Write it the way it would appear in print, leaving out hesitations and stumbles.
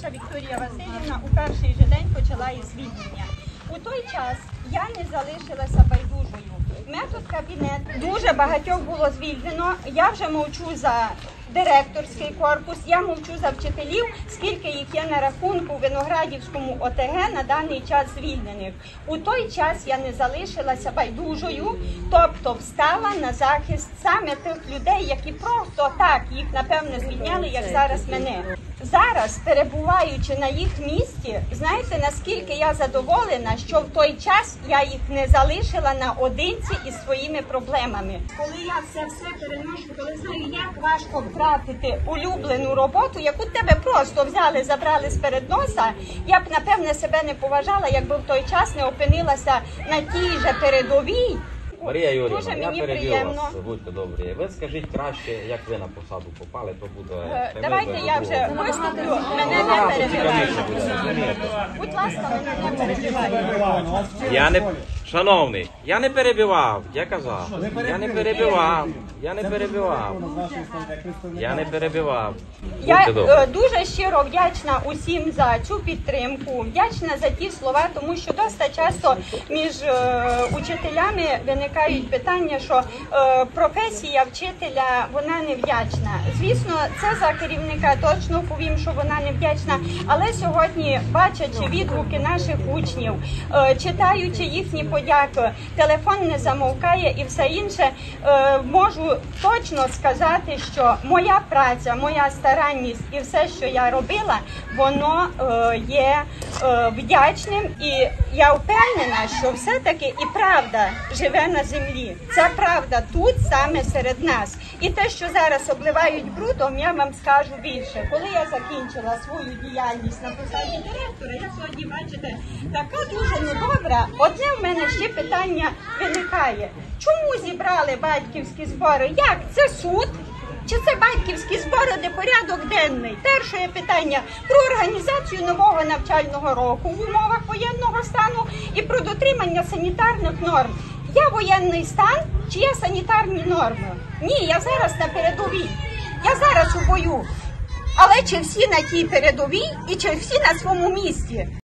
наша Вікторія Васильівна у перший же день почала із звільнення. У той час я не залишилася байдужою. Метод кабінет дуже багатьох було звільнено. Я вже мовчу за директорський корпус, я мовчу за вчителів, скільки їх є на рахунку в Виноградівському ОТГ на даний час звільнених. У той час я не залишилася байдужою, тобто встала на захист саме тих людей, які просто так їх, напевне, звільняли, як зараз мене. Зараз, перебуваючи на їх місці, знаєте, наскільки я задоволена, що в той час я їх не залишила наодинці із своїми проблемами. Коли я все переношу, коли знаю, як важко втратити улюблену роботу, яку тебе просто взяли, забрали з-перед носа, я б, напевне, себе не поважала, якби в той час не опинилася на тій же передовій. Марія Юріївна, дуже я мені переб'ю приємно. вас, будьте добрі. Ви скажіть краще, як ви на посаду попали, то буде... Давайте я вже виступлю, мене не перебивайте. Будь ласка, мене не перебивайте. Я не... Шановний, я не перебивав, я казав. Я не перебивав, я не перебивав. Я не перебивав. Я дуже щиро вдячна усім за цю підтримку, вдячна за ті слова, тому що досить часто між учителями виникають питання, що професія вчителя, вона не вдячна. Звісно, це за керівника точно повім, що вона не вдячна, але сьогодні, бачачи відгуки наших учнів, читаючи їхні подяки, телефон не замовкає і все інше, можу точно сказати, що моя праця, моя старанність і все, що я робила, воно є вдячним, і я впевнена, що все-таки і правда живе на землі. Ця правда тут, саме серед нас. І те, що зараз обливають брудом, я вам скажу більше. Коли я закінчила свою діяльність на посаді директора, я сьогодні, бачите, така дуже недобра. Одне в мене ще питання виникає. Чому зібрали батьківські збори? Як? Це суд? Чи це батьківські збори, де порядок денний? Перше питання про організацію нового навчального року в умовах воєнного стану і про дотримання санітарних норм. Я воєнний стан чи я санітарні норми? Ні, я зараз на передовій. Я зараз у бою. Але чи всі на тій передовій і чи всі на своєму місці?